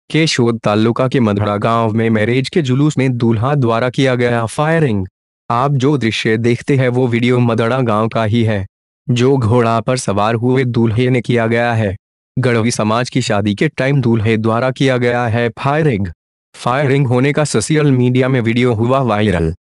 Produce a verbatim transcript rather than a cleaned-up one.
केशोद तालुका के मधड़ा गांव में मैरिज के जुलूस में दूल्हा द्वारा किया गया फायरिंग। आप जो दृश्य देखते हैं वो वीडियो मधड़ा गांव का ही है, जो घोड़ा पर सवार हुए दूल्हे ने किया गया है। गढ़वी समाज की शादी के टाइम दूल्हे द्वारा किया गया है फायरिंग। फायरिंग होने का सोशल मीडिया में वीडियो हुआ वायरल।